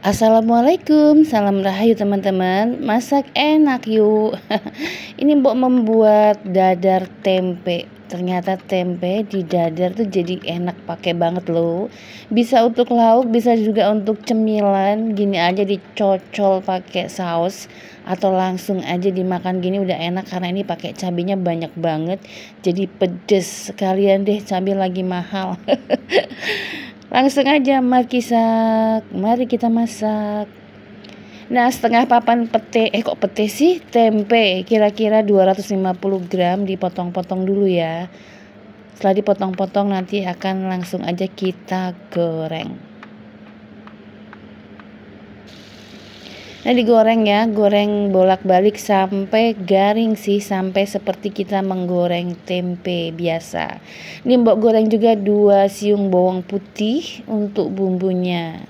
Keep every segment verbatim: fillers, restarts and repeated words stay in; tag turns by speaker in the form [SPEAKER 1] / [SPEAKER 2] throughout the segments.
[SPEAKER 1] Assalamualaikum, salam rahayu teman-teman. Masak enak yuk. Ini Mbok membuat dadar tempe. Ternyata tempe di dadar tuh jadi enak, pakai banget loh. Bisa untuk lauk, bisa juga untuk cemilan. Gini aja dicocol pakai saus atau langsung aja dimakan gini udah enak karena ini pakai cabenya banyak banget. Jadi pedes sekalian deh, cabai lagi mahal. Langsung aja mari masak, mari kita masak. Nah, setengah papan pete, eh kok pete sih? Tempe, kira-kira dua ratus lima puluh gram dipotong-potong dulu ya. Setelah dipotong-potong nanti akan langsung aja kita goreng. Nah, digoreng ya, goreng bolak-balik sampai garing sih, sampai seperti kita menggoreng tempe biasa. Ini Mbok goreng juga dua siung bawang putih untuk bumbunya.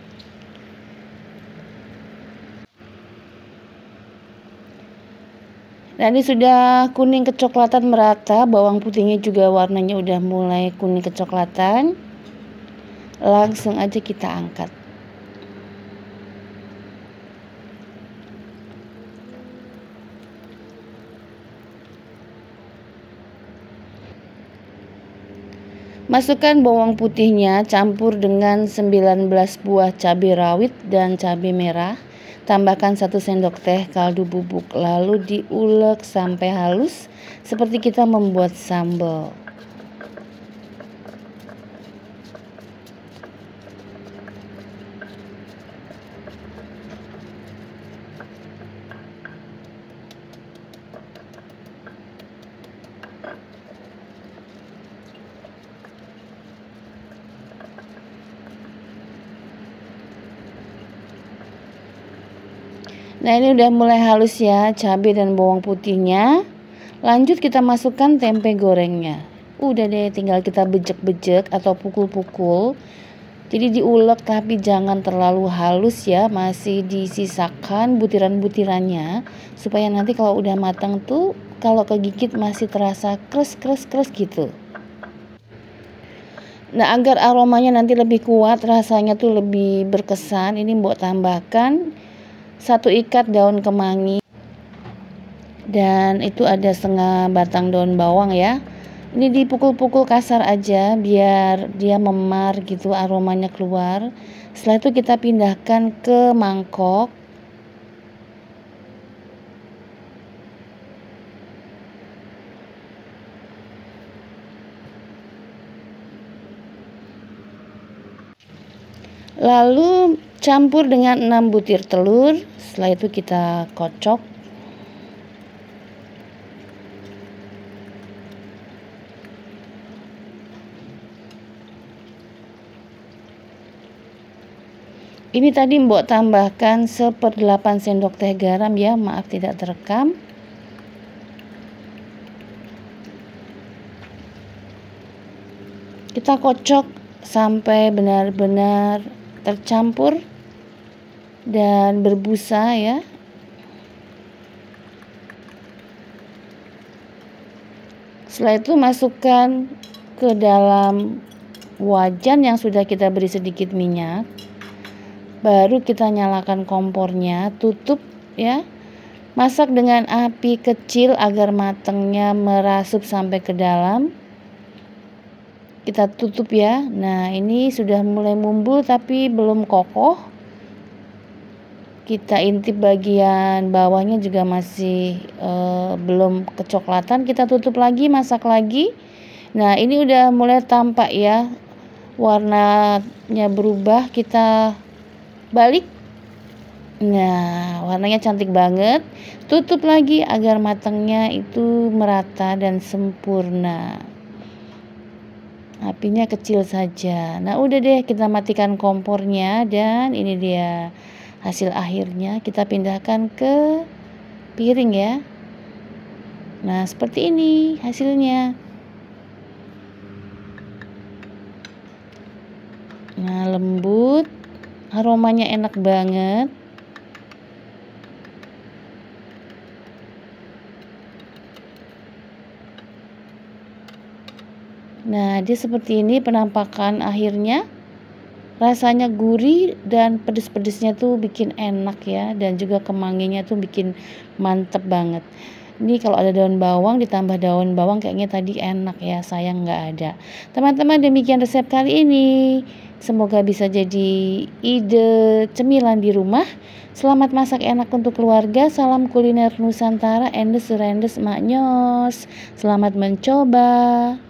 [SPEAKER 1] Nah, ini sudah kuning kecoklatan merata, bawang putihnya juga warnanya udah mulai kuning kecoklatan. Langsung aja kita angkat. Masukkan bawang putihnya, campur dengan sembilan belas buah cabai rawit dan cabai merah. Tambahkan satu sendok teh kaldu bubuk, lalu diulek sampai halus seperti kita membuat sambal. Nah, ini udah mulai halus ya cabai dan bawang putihnya. Lanjut kita masukkan tempe gorengnya. Udah deh, tinggal kita bejek-bejek atau pukul-pukul. Jadi diulek tapi jangan terlalu halus ya, masih disisakan butiran-butirannya supaya nanti kalau udah matang tuh kalau kegigit masih terasa kres-kres-kres gitu. Nah, agar aromanya nanti lebih kuat, rasanya tuh lebih berkesan, ini Mbok tambahkan satu ikat daun kemangi dan itu ada setengah batang daun bawang ya. Ini dipukul-pukul kasar aja biar dia memar gitu, aromanya keluar. Setelah itu kita pindahkan ke mangkok. Lalu campur dengan enam butir telur. Setelah itu kita kocok. Ini tadi Mbok tambahkan seperdelapan sendok teh garam ya, maaf tidak terekam. Kita kocok sampai benar-benar tercampur dan berbusa ya. Setelah itu masukkan ke dalam wajan yang sudah kita beri sedikit minyak. Baru kita nyalakan kompornya, tutup ya. Masak dengan api kecil agar matangnya merasuk sampai ke dalam. Kita tutup ya. Nah, ini sudah mulai mumbul tapi belum kokoh. Kita intip bagian bawahnya juga masih eh, belum kecoklatan. Kita tutup lagi, masak lagi. Nah, ini udah mulai tampak ya, warnanya berubah. Kita balik. Nah, warnanya cantik banget. Tutup lagi agar matangnya itu merata dan sempurna. Apinya kecil saja. Nah, udah deh, kita matikan kompornya dan ini dia hasil akhirnya. Kita pindahkan ke piring ya. Nah, seperti ini hasilnya. Nah, lembut, aromanya enak banget. Nah, dia seperti ini penampakan akhirnya. Rasanya gurih dan pedes-pedesnya tuh bikin enak ya, dan juga kemanginya tuh bikin mantep banget. Ini kalau ada daun bawang ditambah daun bawang kayaknya tadi enak ya, sayang nggak ada. Teman-teman demikian resep kali ini. Semoga bisa jadi ide cemilan di rumah. Selamat masak enak untuk keluarga. Salam kuliner Nusantara, endes rendes maknyos. Selamat mencoba.